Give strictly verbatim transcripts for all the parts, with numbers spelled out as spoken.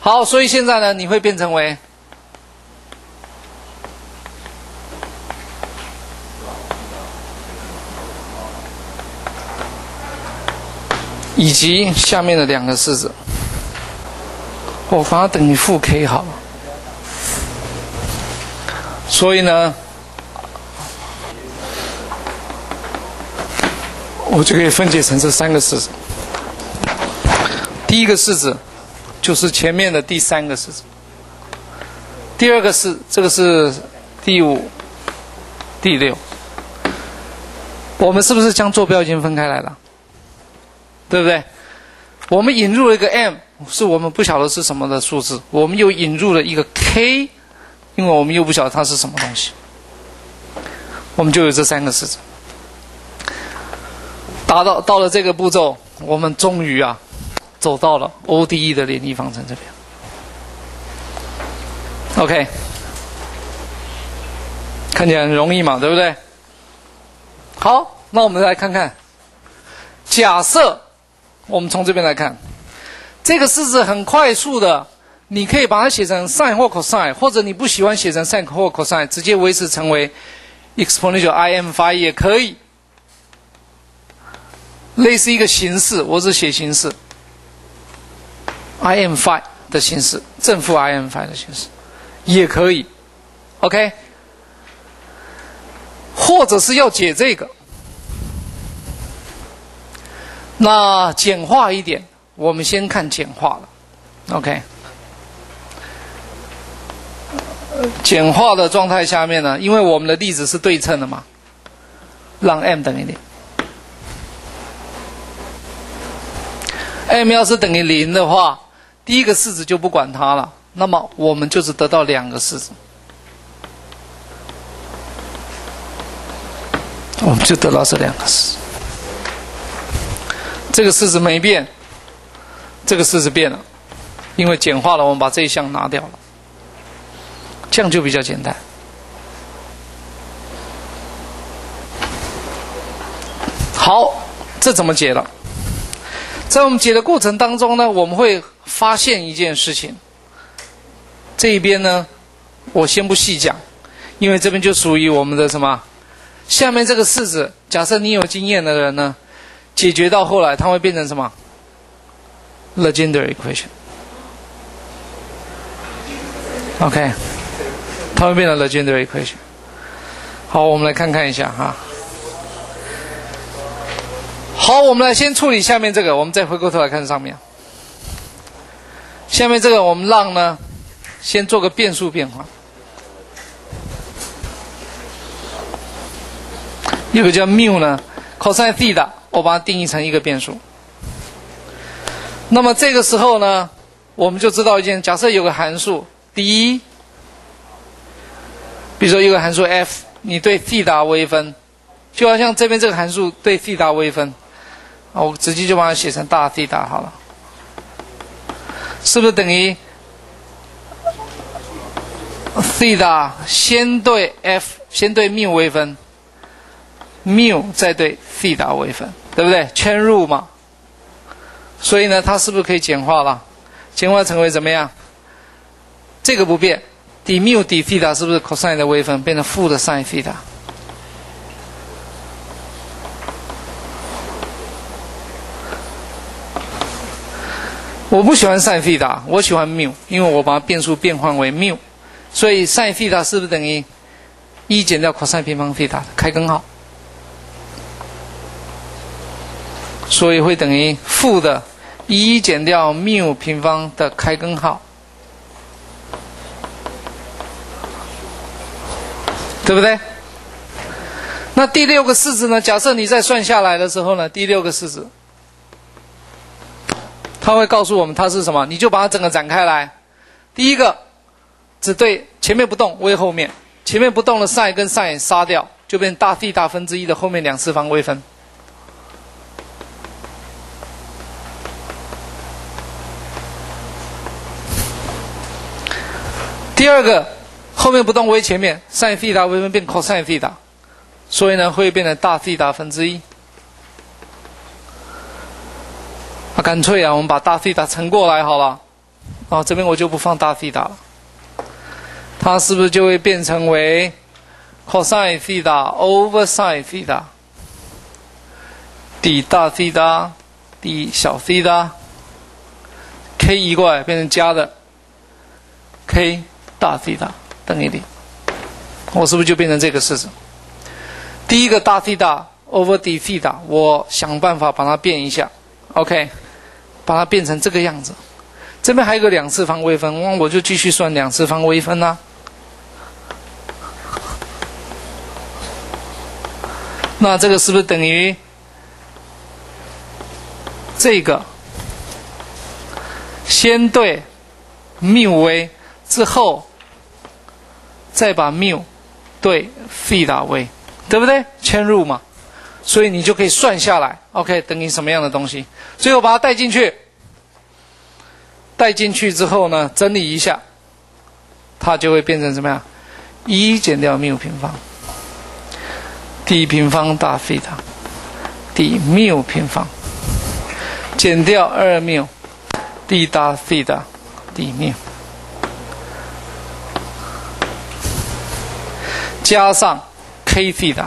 好，所以现在呢，你会变成为以及下面的两个式子，我把它等于负 k 好了。所以呢，我就可以分解成这三个式子。第一个式子就是前面的第三个式子，第二个是这个是第五、第六。我们是不是将坐标已经分开来了？对不对？我们引入了一个 m， 是我们不晓得是什么的数字，我们又引入了一个 k， 因为我们又不晓得它是什么东西，我们就有这三个式子。达到到了这个步骤，我们终于啊走到了 O D E 的联立方程这边。OK， 看起来很容易嘛，对不对？好，那我们来看看，假设我们从这边来看，这个式子很快速的，你可以把它写成 sin 或 cosine， 或者你不喜欢写成 sin 或 cosine， 直接维持成为 exponential I M phi 也可以，类似一个形式，我只写形式 I M phi 的形式，正负 I M phi 的形式也可以 ，OK， 或者是要解这个。那简化一点，我们先看简化了 ，OK。简化的状态下面呢，因为我们的例子是对称的嘛，让 m 等于零。m 要是等于零的话，第一个式子就不管它了，那么我们就只得到两个式子，我们就得到这两个式子。这个式子没变，这个式子变了，因为简化了，我们把这一项拿掉了，这样就比较简单。好，这怎么解了？在我们解的过程当中呢，我们会发现一件事情。这一边呢，我先不细讲，因为这边就属于我们的什么？下面这个式子，假设你有经验的人呢，解决到后来，它会变成什么 ？Legendre equation。OK， 它会变成 Legendre equation。好，我们来看看一下哈。好，我们来先处理下面这个，我们再回过头来看上面。下面这个我们让呢，先做个变数变化。有个叫 mu 呢 ，cosine theta， 我把它定义成一个变数。那么这个时候呢，我们就知道一件，假设有个函数 d， 比如说有个函数 f， 你对 theta 微分，就好像这边这个函数对 theta 微分。我直接就把它写成大 theta 好了，是不是等于 theta 先对 f 先对 mu 微分 ，mu 再对 theta 微分，对不对？圈入嘛。所以呢，它是不是可以简化了？简化成为怎么样？这个不变 ，d mu d theta 是不是 cosine 的微分变成负的 sin theta？我不喜欢 sin theta， 我喜欢 mu， 因为我把变数变换为 mu， 所以 sin theta 是不是等于一减掉 cosine 平方 theta 的开根号？所以会等于负的一减掉 mu 平方的开根号，对不对？那第六个式子呢？假设你在算下来的时候呢，第六个式子。它会告诉我们它是什么，你就把它整个展开来。第一个只对前面不动，微后面，前面不动的 sin 跟 sin 杀掉，就变大 theta 分之一的后面两次方微分。第二个后面不动微前面 sin theta 微分变 cosine theta， 所以呢会变成大 theta 分之一。啊，干脆啊，我们把大 theta 乘过来好了， 啊，这边我就不放大西塔了，它是不是就会变成为 cosine 西塔 over sin 西塔 d 大西塔 d 小西塔 k 移过来变成加的 k 大西塔等于零，我是不是就变成这个式子？第一个大西塔 over d 西塔，我想办法把它变一下 ，OK， 把它变成这个样子。这边还有个两次方微分，我就继续算两次方微分啦、啊。那这个是不是等于这个？先对缪微之后，再把缪对西塔微，对不对？嵌入嘛，所以你就可以算下来 ，OK， 等于什么样的东西？最后把它带进去。带进去之后呢，整理一下，它就会变成什么样？一减掉缪平方 d 平方大西塔 d 缪平方减掉二缪 d 大西塔 d 缪加上 k 西塔。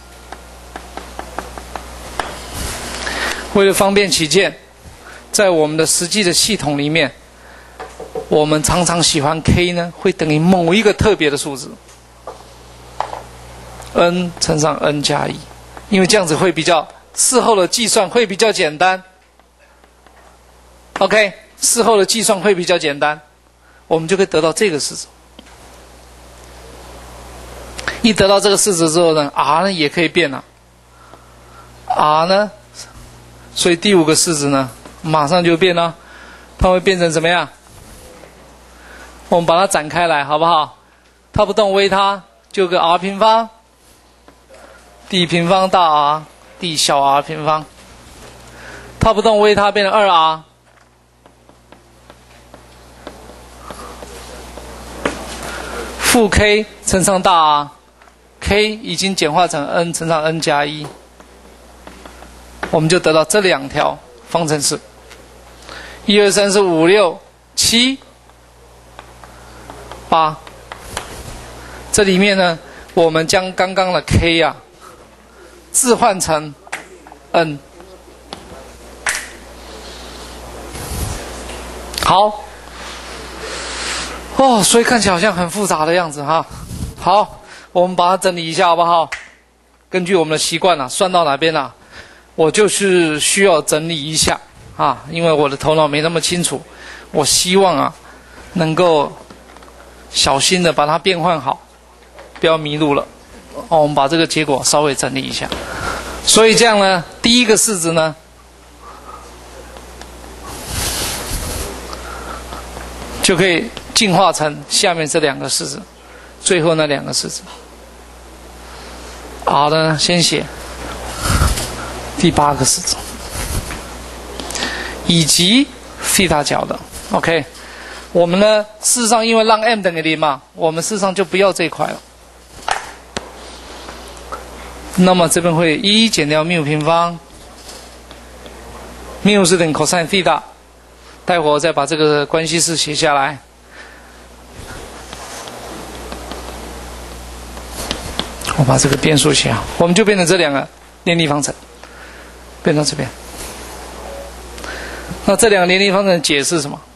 为了方便起见，在我们的实际的系统里面，我们常常喜欢 k 呢会等于某一个特别的数字 n 乘上 n 加一，因为这样子会比较事后的计算会比较简单。OK， 事后的计算会比较简单，我们就可以得到这个式子。一得到这个式子之后呢 ，r 呢也可以变了 ，r 呢，所以第五个式子呢马上就变了，它会变成怎么样？我们把它展开来，好不好？它不动微它就有个 r 平方 ，d 平方大 r d 小 r 平方，它不动微它变成 二 r， 负 k 乘上大 r，k 已经简化成 n 乘上 n 加一，我们就得到这两条方程式。一二三四五六七八，这里面呢，我们将刚刚的 k 啊置换成 n。好，哦，所以看起来好像很复杂的样子哈。好，我们把它整理一下好不好？根据我们的习惯啊，算到哪边啊，我就是需要整理一下。啊，因为我的头脑没那么清楚，我希望啊，能够小心的把它变换好，不要迷路了。哦，我们把这个结果稍微整理一下。所以这样呢，第一个式子呢，就可以进化成下面这两个式子，最后那两个式子。好的，先写第八个式子。以及西塔角的 ，OK， 我们呢，事实上因为让 m 等于零嘛，我们事实上就不要这一块了。那么这边会一减掉缪平方，缪是等于 cosine 西塔，待会儿我再把这个关系式写下来。我把这个变数写好，我们就变成这两个联立方程，变到这边。那这两个联立方程解释什么？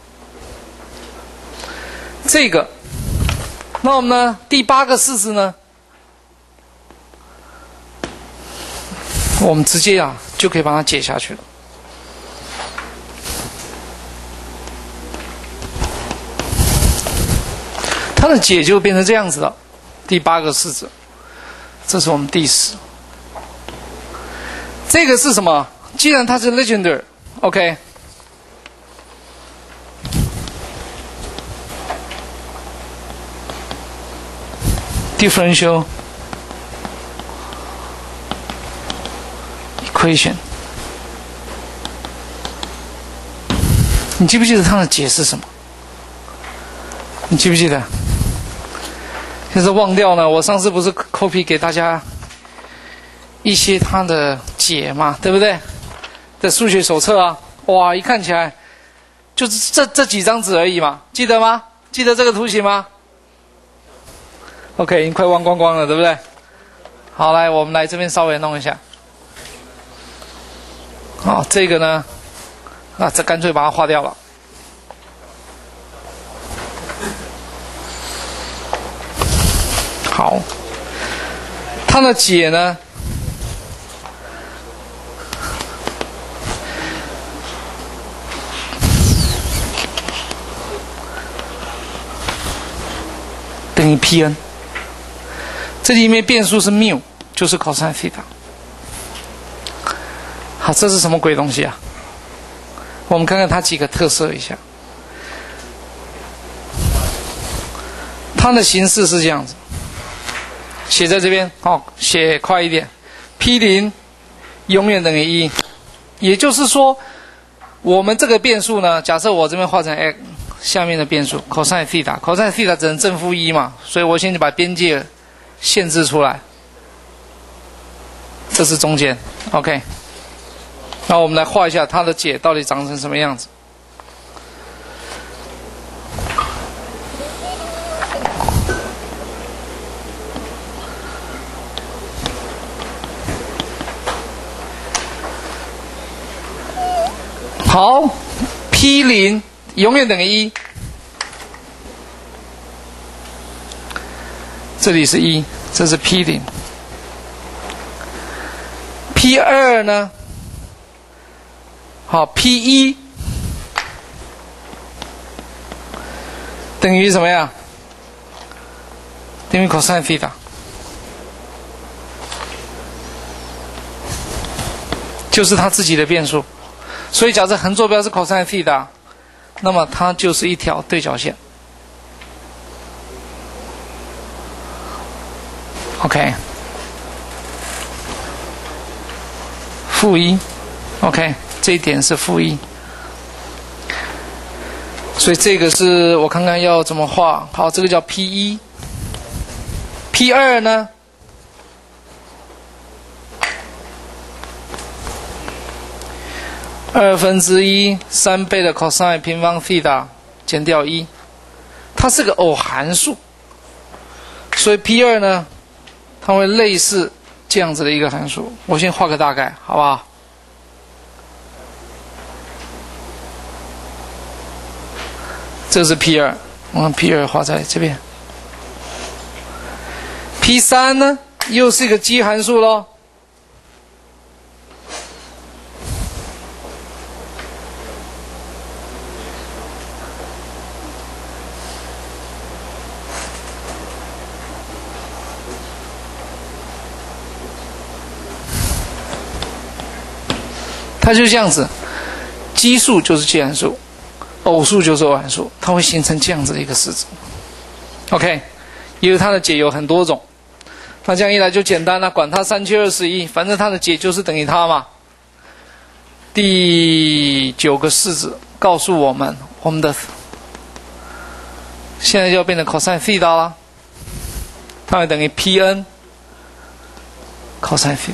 这个，那我们呢？第八个式子呢？我们直接啊就可以把它解下去了。它的解就变成这样子了。第八个式子，这是我们第十。这个是什么？既然它是 Legendre，OK。differential equation， 你记不记得它的解是什么？你记不记得？就是忘掉了，我上次不是 copy 给大家一些它的解嘛，对不对？的数学手册啊，哇，一看起来就是这这几张纸而已嘛，记得吗？记得这个图形吗 ？OK， 已经快忘光光了，对不对？好，来，我们来这边稍微弄一下。好，这个呢，啊，这干脆把它划掉了。好，它的解呢，等于 Pn， 这里面变数是谬，就是 cos θ。好，这是什么鬼东西啊？我们看看它几个特色一下。它的形式是这样子，写在这边，哦，写快一点。P 零永远等于一，也就是说，我们这个变数呢，假设我这边画成 x。下面的变数 cos θ，cos θ 只能正负一嘛，所以我现在把边界限制出来，这是中间 ，OK。那我们来画一下它的解到底长成什么样子。好 ，P 零。永远等于一，这里是一，这是 P 零。P 二呢？好 ，P 一等于什么呀？等于 cos θ， 就是它自己的变数。所以，假设横坐标是 cos θ。那么它就是一条对角线 ，OK， 负一 ，OK， 这一点是负一，所以这个是我看看要怎么画。好，这个叫 P 一 ，P 二呢？二分之一三倍的 cos 平方 θ 减掉一，它是个偶函数，所以 P 二呢，它会类似这样子的一个函数。我先画个大概，好不好？这是 P 二，我们 P 二画在这边。P 三呢，又是一个奇函数咯。它就这样子，奇数就是奇函数，偶数就是偶函数，它会形成这样子的一个式子。OK， 因为它的解有很多种，那这样一来就简单了，管它三七二十一，反正它的解就是等于它嘛。第九个式子告诉我们，我们的现在就要变成 cos θ 了，它会等于 Pn cos θ。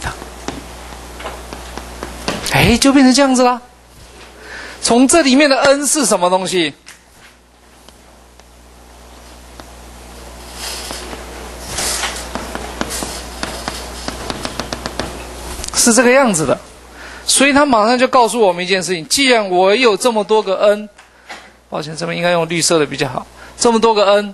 哎，就变成这样子啦。从这里面的 n 是什么东西？是这个样子的，所以他马上就告诉我们一件事情：既然我有这么多个 n， 抱歉，这边应该用绿色的比较好。这么多个 n，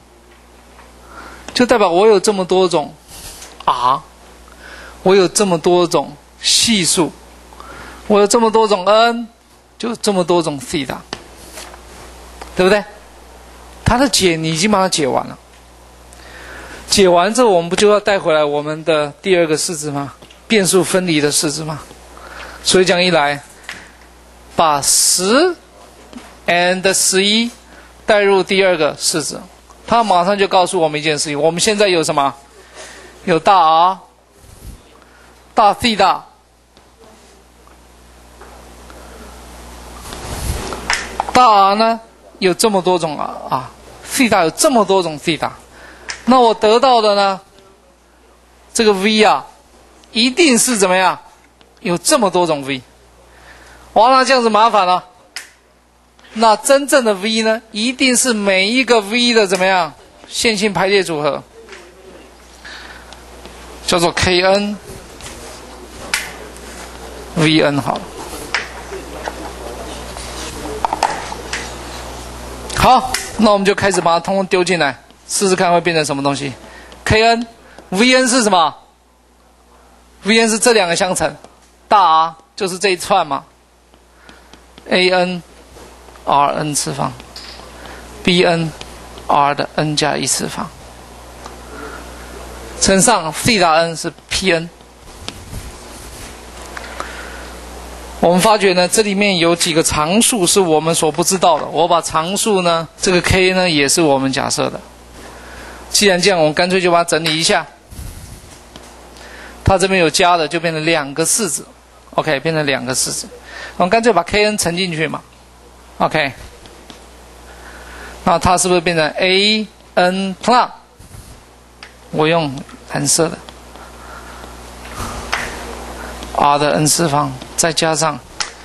就代表我有这么多种 r， 我有这么多种系数。我有这么多种 n， 就这么多种 θ， 对不对？它的解你已经把它解完了，解完之后我们不就要带回来我们的第二个式子吗？变数分离的式子吗？所以这样一来，把十 and 十一带入第二个式子，它马上就告诉我们一件事情：我们现在有什么？有大 R、大 θ。大 R 呢有这么多种啊啊 ，θ 有这么多种 θ， 那我得到的呢，这个 v 啊，一定是怎么样？有这么多种 v， 哇，那这样子麻烦了。 那真正的 v 呢，一定是每一个 v 的怎么样线性排列组合，叫做 kn vn 好了。好，那我们就开始把它通通丢进来，试试看会变成什么东西。kn vn 是什么 ？vn 是这两个相乘，大 R 就是这一串嘛 ，an Rn 次方 ，bn R 的 n 加一次方，乘上 θ n 是 Pn。我们发觉呢，这里面有几个常数是我们所不知道的。我把常数呢，这个 k 呢也是我们假设的。既然这样，我们干脆就把它整理一下。它这边有加的，就变成两个式子 ，OK， 变成两个式子。我们干脆把 kn 乘进去嘛 ，OK。那它是不是变成 an plus？ 我用蓝色的 r 的 n 次方，再加上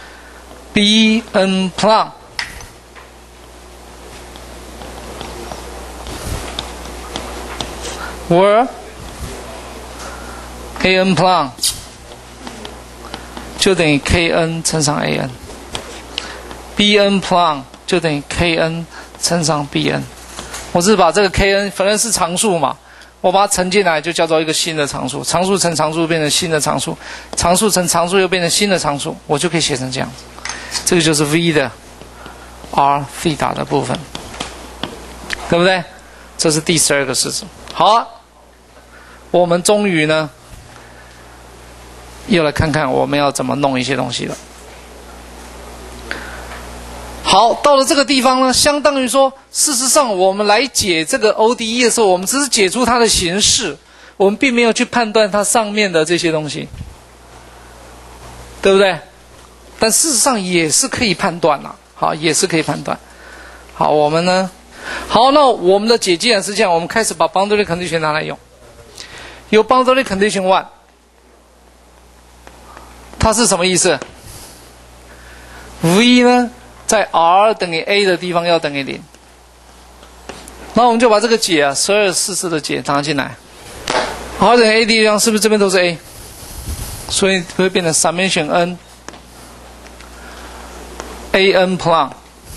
bn plus where an plus 就等于 kn 乘上 an，bn plus 就等于 kn 乘上 bn。我是把这个 kn 反正是常数嘛，我把它乘进来就叫做一个新的常数，常数乘常数变成新的常数，常数乘常数又变成新的常数，我就可以写成这样子。这个就是 v 的 r θ的部分，对不对？这是第十二个式子。好啊，我们终于呢，又来看看我们要怎么弄一些东西了。好，到了这个地方呢，相当于说，事实上我们来解这个 O D E 的时候，我们只是解出它的形式，我们并没有去判断它上面的这些东西，对不对？但事实上也是可以判断啦，好，也是可以判断。好，我们呢，好，那我们的解既然是这样，我们开始把 boundary condition 拿来用。有 boundary condition one， 它是什么意思 ？V 呢？在 r 等于 a 的地方要等于零，那我们就把这个解啊，十二四次的解拿进来。r 等于 a 的地方是不是这边都是 a？ 所以会变成 summation n an plus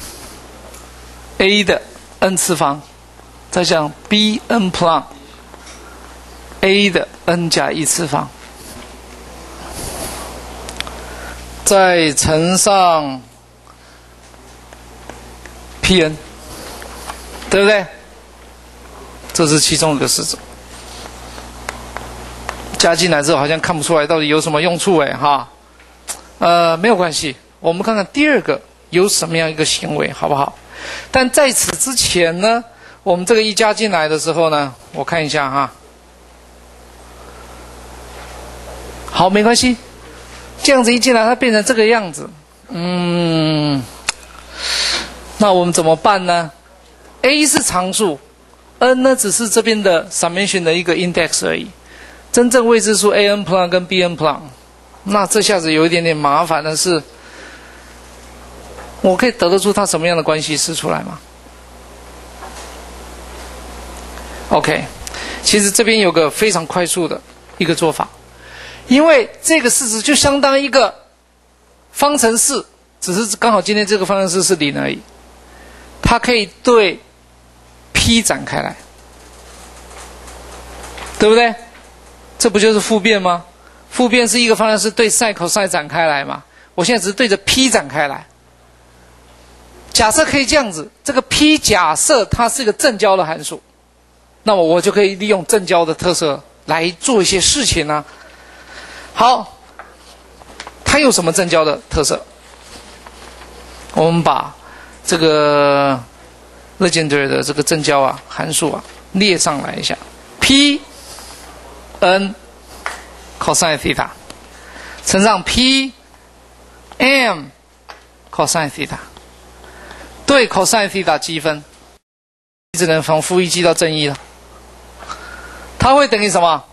a 的 n 次方，再加上 bn plus a 的 n 加一次方，再乘上Pn， 对不对？这是其中一个式子，加进来之后好像看不出来到底有什么用处哎哈，呃没有关系，我们看看第二个有什么样一个行为好不好？但在此之前呢，我们这个一加进来的时候呢，我看一下哈，好没关系，这样子一进来它变成这个样子，嗯。那我们怎么办呢 ？A 是常数 ，n 呢只是这边的 summation 的一个 index 而已。真正未知数 an plus 跟 bn plus， 那这下子有一点点麻烦的是，我可以得得出它什么样的关系式出来吗 ？OK， 其实这边有个非常快速的一个做法，因为这个式子就相当一个方程式，只是刚好今天这个方程式是零而已。它可以对 P 展开来，对不对？这不就是复变吗？复变是一个方程式对 sin cos 展开来嘛。我现在只是对着 P 展开来。假设可以这样子，这个 P 假设它是一个正交的函数，那么我就可以利用正交的特色来做一些事情呢、啊。好，它有什么正交的特色？我们把这个 Legendre 的这个正交啊函数啊列上来一下 ，P n cosine theta 乘上 P m cosine theta 对 cosine theta 积分，只能从负一积到正一了。它会等于什么？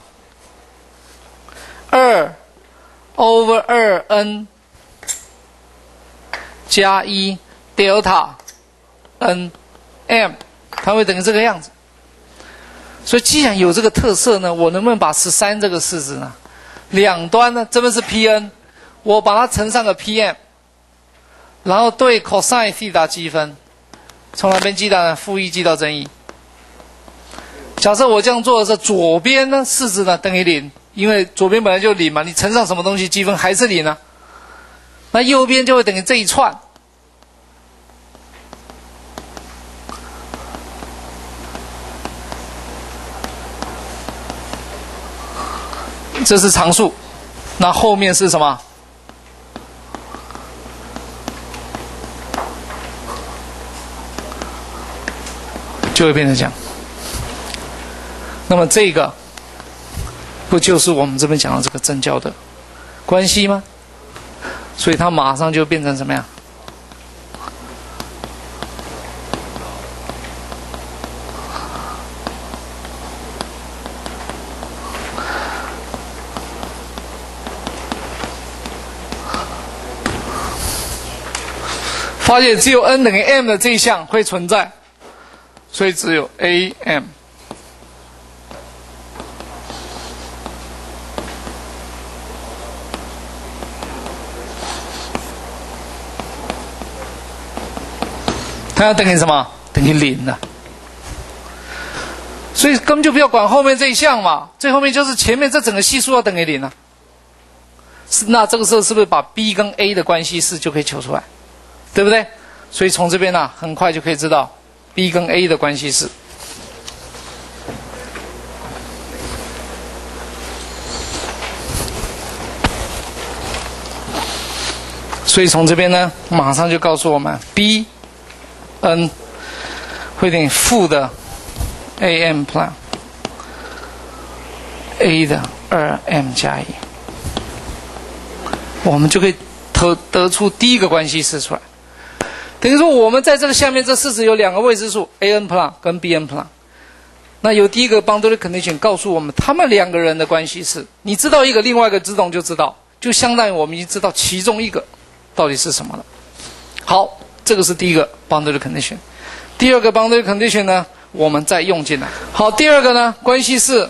二 over 二 n 加一 delta n m， 它会等于这个样子。所以既然有这个特色呢，我能不能把十三这个式子呢，两端呢，这边是 Pn， 我把它乘上个 Pm， 然后对 cosine 西塔积分，从哪边积呢？负一积到正一。假设我这样做的时候，左边呢式子呢等于零，因为左边本来就零嘛，你乘上什么东西积分还是零啊。那右边就会等于这一串。这是常数，那后面是什么？就会变成这样。那么这个不就是我们这边讲的这个正交的关系吗？所以它马上就变成什么样？发现只有 n 等于 m 的这一项会存在，所以只有 a m。它要等于什么？等于零的。所以根本就不要管后面这一项嘛，最后面就是前面这整个系数要等于零啊。是，那这个时候是不是把 b 跟 a 的关系式就可以求出来？对不对？所以从这边呢、啊，很快就可以知道 b 跟 a 的关系式。所以从这边呢，马上就告诉我们 b n 会等于负的 am plus a 的二 m 加一，我们就可以得得出第一个关系式出来。等于说，我们在这个下面这式子有两个未知数 an plus 跟 bn plus， 那有第一个 boundary condition 告诉我们他们两个人的关系式，你知道一个，另外一个自动就知道，就相当于我们已经知道其中一个到底是什么了。好，这个是第一个 boundary condition。第二个 boundary condition 呢，我们再用进来。好，第二个呢，关系式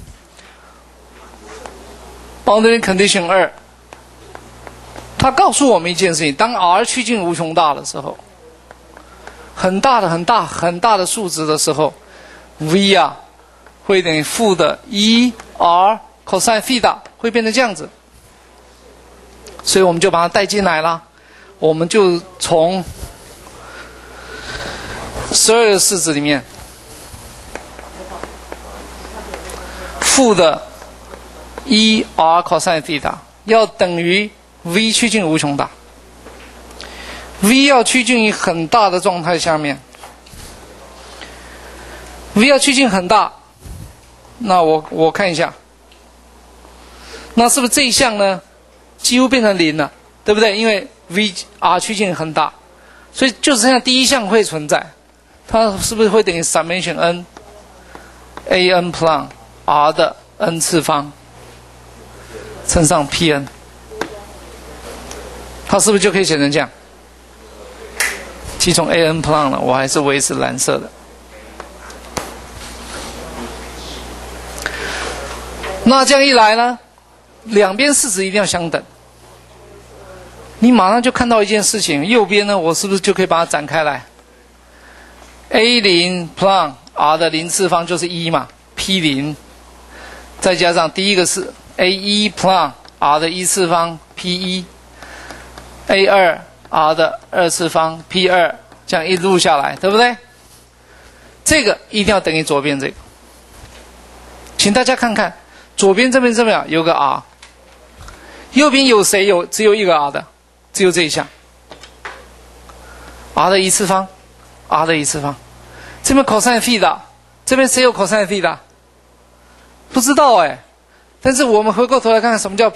boundary condition 二。它告诉我们一件事情：当 r 趋近无穷大的时候，很大的、很大、很大的数值的时候 ，v 啊会等于负的一 r cosine theta 会变成这样子，所以我们就把它带进来了。我们就从十二个式子里面，负的一 r cosine theta 要等于 v 趋近无穷大 ，v 要趋近于很大的状态下面 ，v 要趋近很大，那我我看一下，那是不是这一项呢，几乎变成零了，对不对？因为 v r 趋近很大，所以就剩下第一项会存在，它是不是会等于 summation n a n plus r 的 n 次方乘上 Pn？它是不是就可以写成这样？其中 a n plus 呢，我还是维持蓝色的。那这样一来呢，两边式子一定要相等。你马上就看到一件事情，右边呢，我是不是就可以把它展开来 ？a 零 plus r 的零次方就是一嘛 ，p 零，再加上第一个是 a 一 plus r 的一次方 p 一。a 二 r 的二次方 p 二， 这样一路下来，对不对？这个一定要等于左边这个。请大家看看，左边这边这边有个 r， 右边有谁有只有一个 r 的？只有这一项 r 的一次方 ，r 的一次方。这边 cosine theta， 这边谁有 cosine theta？ 不知道哎。但是我们回过头来看看什么叫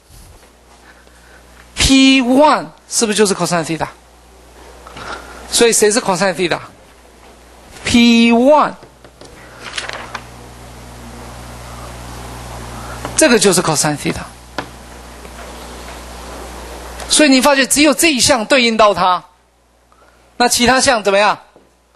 p。P 一 是不是就是 cosine theta？ 所以谁是 cosine theta？ P 一 这个就是 cosine theta。所以你发觉只有这一项对应到它， 那其他项怎么样？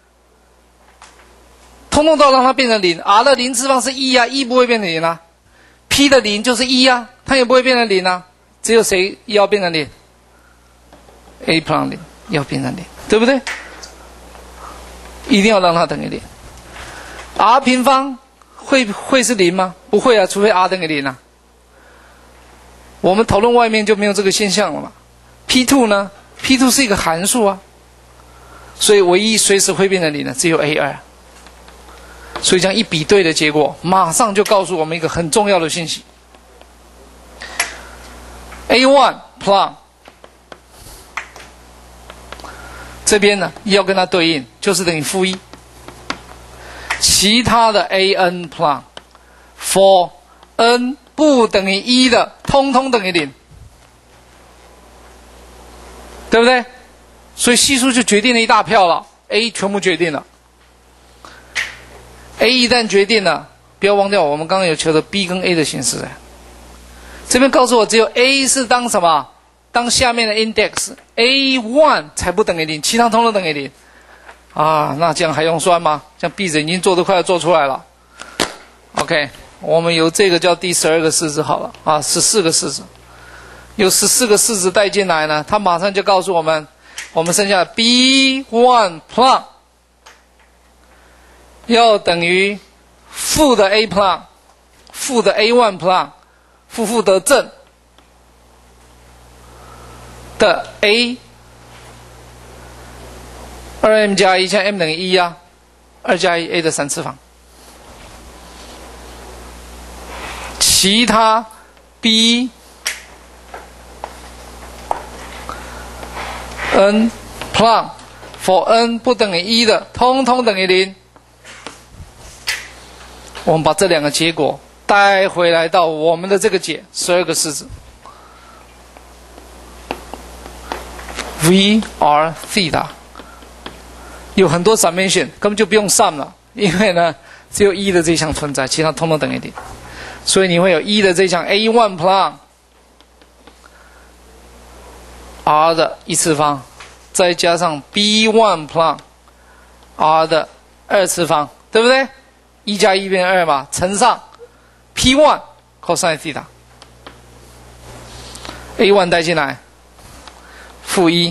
通通都要让它变成零。R 的零次方是一啊，一不会变成零啊。P 的零就是一啊，它也不会变成零啊。只有谁要变成零 ？A plus 零要变成零，对不对？一定要让它等于零。R 平方会会是零吗？不会啊，除非 R 等于零啊。我们讨论外面就没有这个现象了嘛。P 二 呢 ？P 二 是一个函数啊，所以唯一随时会变成零的只有 A 二。所以这样一比对的结果，马上就告诉我们一个很重要的信息 ：A 一 plus 这边呢要跟它对应，就是等于负一。其他的 A n plus for n 不等于一的，通通等于零，对不对？所以系数就决定了一大票了 ，A 全部决定了。A 一旦决定了，不要忘掉我们刚刚有求的 B 跟 A 的形式。这边告诉我，只有 A 是当什么？当下面的 index A 一 才不等于零，其他通通等于零。啊，那这样还用算吗？这样闭着眼睛做都快要做出来了。OK， 我们由这个叫第十二个式子好了啊，十四个式子，有十四个式子带进来呢，它马上就告诉我们，我们剩下 B 一 plus 要等于负的 A plus 负的 A 一 plus 负负得正的 A 二 m 加一，像 m 等于一啊，二加一 a 的三次方。其他 b n plus for n 不等于一的，通通等于零。我们把这两个结果带回来到我们的这个解，十二个式子 v r theta。有很多 summation 根本就不用 sum 了，因为呢只有一的这一项存在，其他通通等于零，所以你会有一的这一项 A 一 plus R 的一次方，再加上 B 一 plus R 的二次方，对不对？一加一变二嘛，乘上 P 一 cosine theta， A 一 带进来，负一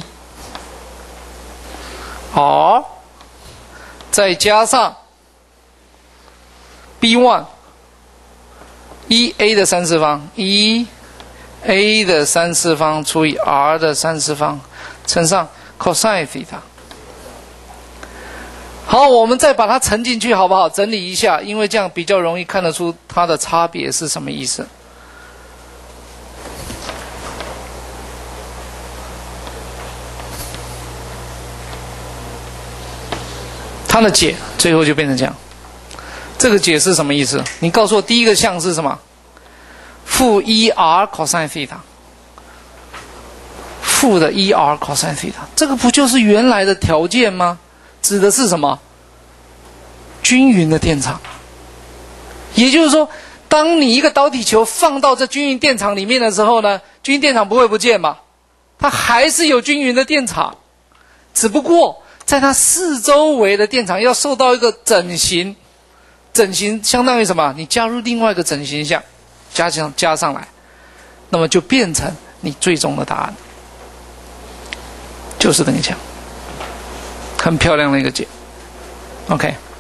R。再加上 B 一 一 a 的三次方，一 a 的三次方除以 r 的三次方乘上 cosine theta。好，我们再把它乘进去，好不好？整理一下，因为这样比较容易看得出它的差别是什么意思。它的解最后就变成这样，这个解是什么意思？你告诉我，第一个项是什么？负一 r cosine theta， 负的一 r cosine theta， 这个不就是原来的条件吗？指的是什么？均匀的电场。也就是说，当你一个导体球放到这均匀电场里面的时候呢，均匀电场不会不见嘛？它还是有均匀的电场，只不过在它四周围的电场要受到一个整形，整形相当于什么？你加入另外一个整形项，加上加上来，那么就变成你最终的答案，就是等于这样，很漂亮的一个解。OK。